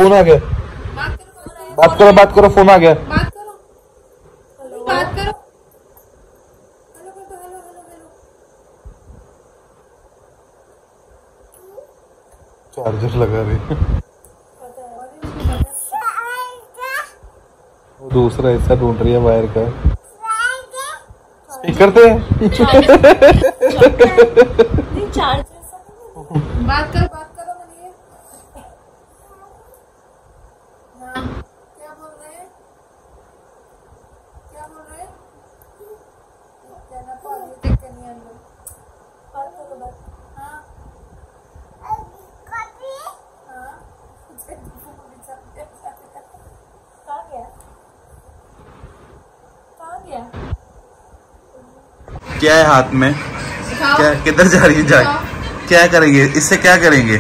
Phone आ गया। बात करो बात करो, फोन आ गया। बात करो, बात करो। चार्जर लगा रही। वो दूसरा हिस्सा ढूंढ रही है वायर का। स्पीकर थे। बात करो बोलिए। हाँ, क्या बोल रहे हैं? क्या बोल रहे हैं? बात करो बात। हाँ क्या है हाथ में? क्या किधर जा रही है? क्या करेंगे इससे? क्या करेंगे?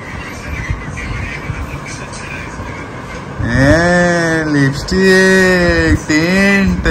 Lipstick tint.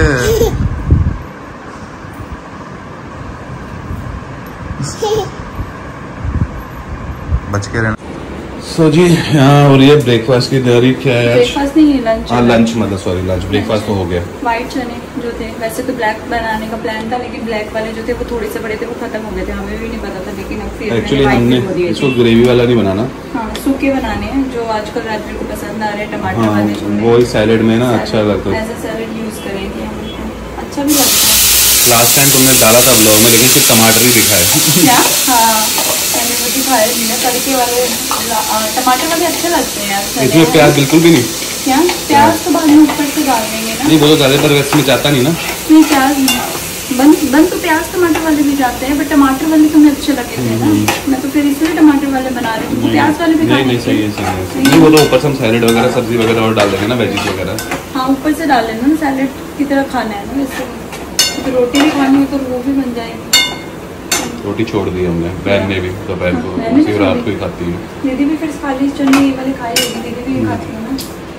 बच के रहना। सो जी यहाँ हो रही है ब्रेकफास्ट की तैयारी। क्या है? ब्रेकफास्ट नहीं है, लंच। हाँ लंच, मतलब सॉरी लंच। ब्रेकफास्ट तो हो गया। व्हाइट चने जो थे, वैसे तो ब्लैक बनाने का प्लान था, लेकिन ब्लैक वाले जो थे वो थोड़े से बड़े थे, वो खत्म हो गए थे। हमें भी नहीं पता था, लेकिन अब फिर एक्चुअली हमने इसको ग्रेवी वाला नहीं बनाना। हाँ, सूखे बनाने हैं जो आजकल राजवीर को पसंद आ रहे हैं, टमाटर वाले। वो ही सैलेड में ना अच्छा लगता है। ऐसा सैलेड यूज करेंगे, अच्छा भी लगता है। लास्ट टाइम तुमने डाला था ब्लॉग में, लेकिन सिर्फ टमाटर ही दिखाए। क्या? हाँ, मैंने वो दिखाया नहीं ना, तड़के वाले टमाटर वाले अच्छे लगते हैं यार। इसमें प्याज बिल्कुल भी नहीं। क्या? प्याज तो बाद में ऊपर से डाल देंगे ना। नहीं वो तो ज्यादातर वैसे में जाता नहीं ना। नहीं, प्याज नहीं। बन तो प्याज टमाटर वाले भी जाते हैं, बट टमाटर वाले तुम्हें अच्छे लगे थे ना। मैं तो फिर इसलिए टमाटर वाले बना रही हूँ। प्याज वाले भी नहीं सही है। नहीं वो तो ऊपर से हम सैलेड वगैरह सब्जी वगैरह और डाल देंगे ना, वेजीज वगैरह। हाँ, ऊपर से डाल लेना, सैलेड की तरह खाना है ना वैसे। तो रोटी भी खानी हो तो वो भी बन जाएगी। रोटी छोड़ दी हमने, बहन ने भी दोपहर को, उसी रात को ही खाती है। दीदी भी फिर खाली चने ये वाले खाई होगी, दीदी भी खाती है ना।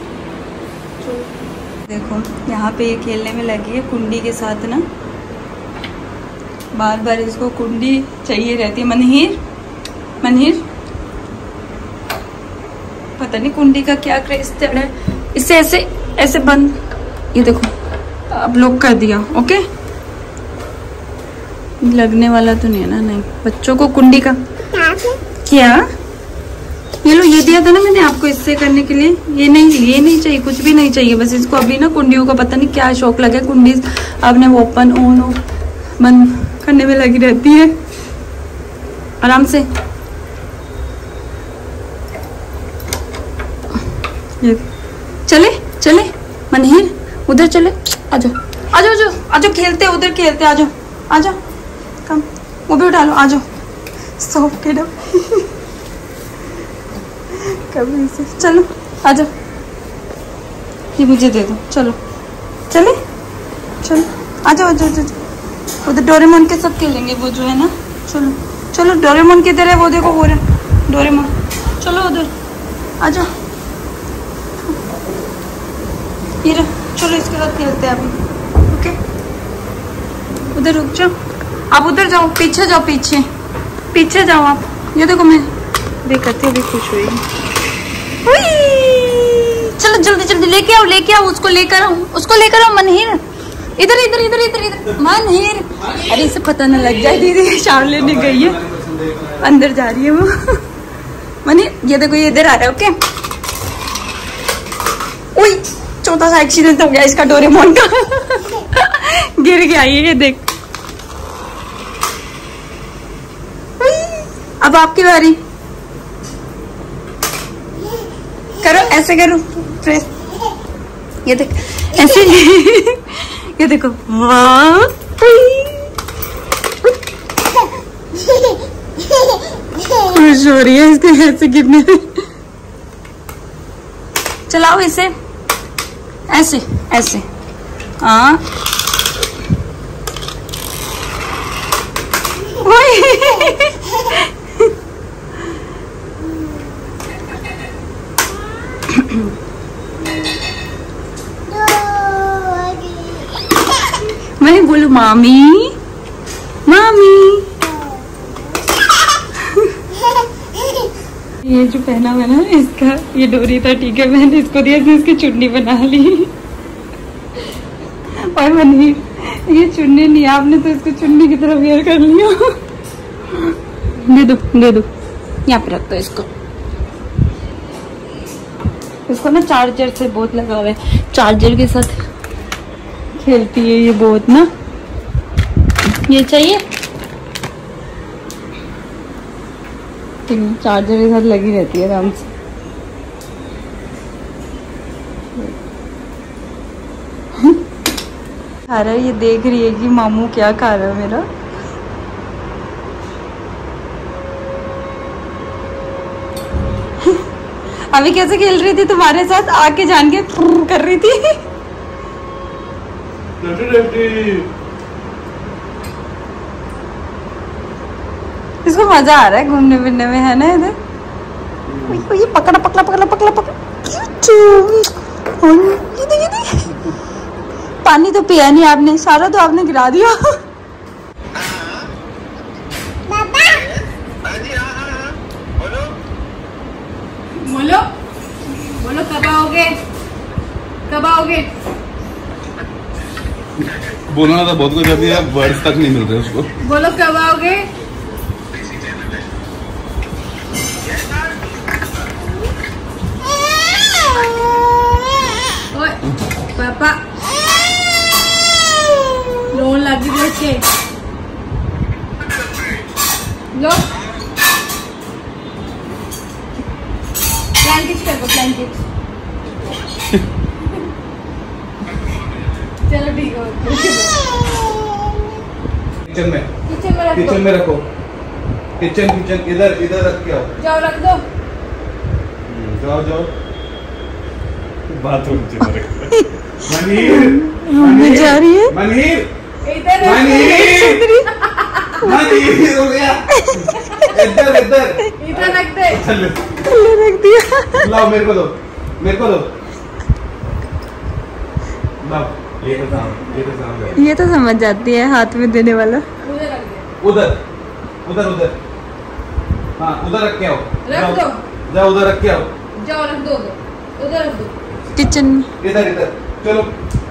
देखो यहाँ पे ये खेलने में लगी है कुंडी के साथ ना, बार बार इसको कुंडी चाहिए रहती है। मनहीर पता नहीं कुंडी का क्या क्रेज चढ़ा है। इसे ऐसे ऐसे बंद, ये देखो अब लॉक कर दिया। ओके, लगने वाला तो नहीं है ना? नहीं, बच्चों को कुंडी का क्या? ये लो, ये दिया था ना मैंने आपको इससे करने के लिए। ये नहीं चाहिए, कुछ भी नहीं चाहिए। बस इसको अभी ना कुंडियों का पता नहीं क्या शौक लगा, कुंडी आपने वो ओपन ऑन बंद करने में लगी रहती है। आराम से ये चले मनहीर, उधर चले। आजो खेलते, उधर खेलते। आजो कम, वो भी उठा लो। आजो सॉफ्ट के डो कभी से। चलो आजो, ये मुझे दे दो। चलो आजो। उधर डोरेमोन के सब खेलेंगे वो जो है ना। चलो डोरेमोन किधर है? वो देखो, वो रहा डोरेमोन। चलो उधर आजो। ये रहा, चलो इसके साथ खेलते हैं अभी। ओके, उधर रुक जाओ, आप उधर जाओ, पीछे जाओ आप। ये देखो मैं देखती अभी खुश हुई। चलो जल्दी लेके आओ, उसको लेकर आओ मनहीर। इधर मनहीर। अरे इसे पता न लग जाए, दीदी शावर लेने गई है, अंदर जा रही है वो। मनहीर ये देखो, ये इधर आ रहा है। ओके, उई चौथा सा एक्सीडेंट हो गया इसका, डोरेमोन का। गिर गया ये देख। अब आपकी बारी, करो ऐसे, करो प्रेस। ये देख ऐसे। ये देखो, वाह खुश हो रही है इसके ऐसे गिरने में। चलाओ इसे ऐसे। हाँ मैं बोलू मामी। ये जो पहना हुआ ना इसका, ये डोरी था, ठीक है, मैंने इसको दिया, इसकी चुन्नी बना ली। और मनीर ये चुन्नी नहीं, आपने तो इसको चुन्नी की तरह वेयर कर लिया। दे दो यहाँ पे रख दो इसको। इसको ना चार्जर से बहुत लगा हुआ है, चार्जर के साथ खेलती है ये बहुत ना। ये चाहिए, चार्जर के साथ लगी रहती है आराम से। खा रहा है, ये देख रही है कि मामू क्या खा रहा है मेरा। अभी कैसे खेल रही थी तुम्हारे साथ, आके जान के कर रही थी। इसको मजा आ रहा है घूमने फिरने में, है ना। इधर ये पकड़ा पकड़ा पकड़ा पकड़ा पकड़ा। पानी तो पिया नहीं आपने, सारा तो आपने गिरा दिया। बोलो बोलो, कब आओगे, कब आओगे? बोलना तो बहुत कुछ अभी है, वर्ड्स तक नहीं मिल रहे उसको। बोलो कब आओगे? ओए पापा रोन लगी बच्चे, लो ब्लैंकेट कर दो, ब्लैंकेट। चलो ठीक है, किचन में रखो, किचन में रखो। किचन इधर इधर रख के आओ। जाओ रख दो। जाओ जाओ, बात हो रही है। मनीर जा रही है, इधर मनीर हो गया। इधर इधर इधर रख दे, रख दिया। लाओ मेरे को दो, मेरे को दो। लाओ, ये तो सामने। ये तो समझ जाती है हाथ में देने वाला। उधर रख दे, उधर उधर उधर, हाँ उधर रख के आओ। रख दो, जाओ उधर रख के आओ। जाओ रख दो, उधर रख दो। किचन में इधर इधर चलो,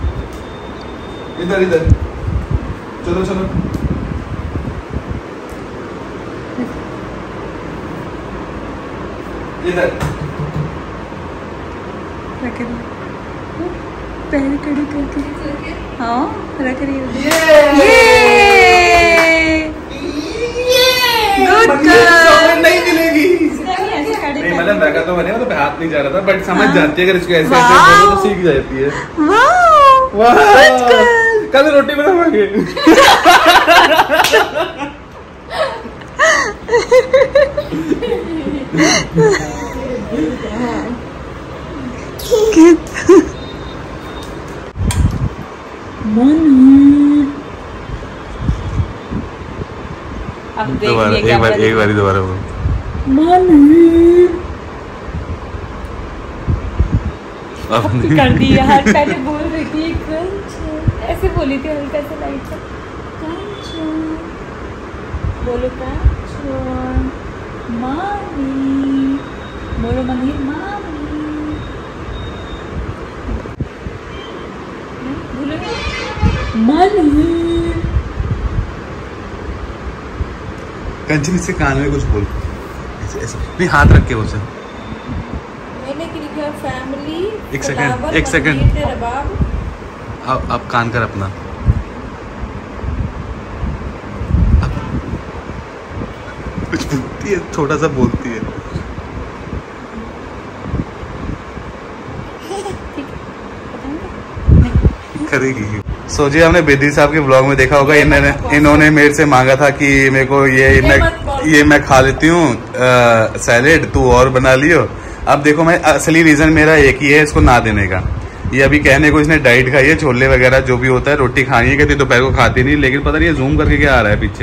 इधर इधर चलो चलो। इधर रख रही, पैर खड़ी करके, हाँ रख रही है। Good girl. नहीं मिलेगी, नहीं मतलब रखा तो मैंने, मतलब हाथ नहीं जा रहा था, बट समझ जाती है अगर इसको ऐसे ऐसे बोलो तो सीख जाती है। कल रोटी बनावांगे। दोबारा एक बार दोबारा बोलो। कर दी यार, पहले बोल रही थी ऐसे बोली थी हल्का सा लाइट सा। बोलो मामी, बोलो मनीर मामी, बोलो मनीर। कंचन इससे कान में कुछ बोल, ऐसे नहीं हाथ रख के उसे। मैंने लिखा है फैमिली। एक सेकंड, एक सेकंड, अब कान कर अपना। कुछ बोलती है, थोड़ा सा बोलती है। करेगी। सोचिए हमने बेदी साहब के ब्लॉग में देखा होगा, इन्होंने मेरे से मांगा था कि मेरे को ये मैं खा लेती हूँ सैलेड, तू और बना लियो। अब देखो मैं असली रीजन मेरा एक ही है इसको ना देने का। ये अभी कहने को इसने डाइट खाई है, छोले वगैरह जो भी होता है, रोटी खानी है, कहती दोपहर को खाती नहीं, लेकिन पता नहीं ये जूम करके क्या आ रहा है पीछे।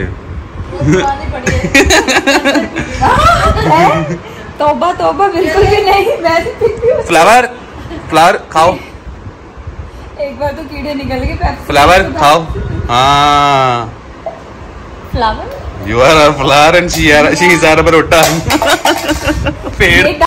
तौबा तौबा, बिल्कुल भी नहीं। मैं फ्लावर खाओ, एक बार तो कीड़े निकल गए। फ्लावर खाओ। हाँ, flower, you are a flower and she is are a parotta. पेड़